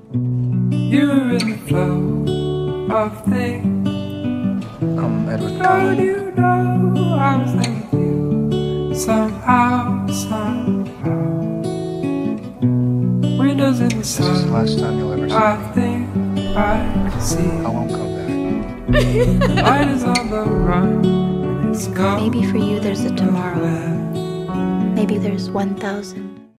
You're in the flow of things. Edward How do you know I was thinking you somehow, somehow? Windows in the sun. This is the last time you'll ever see me. I think I can see. I won't come back. Light is on the run. And it's gone. Maybe for you there's a tomorrow. Maybe there's 1,000.